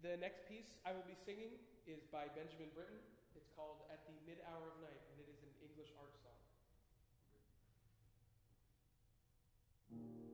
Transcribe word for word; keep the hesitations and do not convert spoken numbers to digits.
The next piece I will be singing is by Benjamin Britten. It's called At the Mid-Hour of Night, and it is an English art song.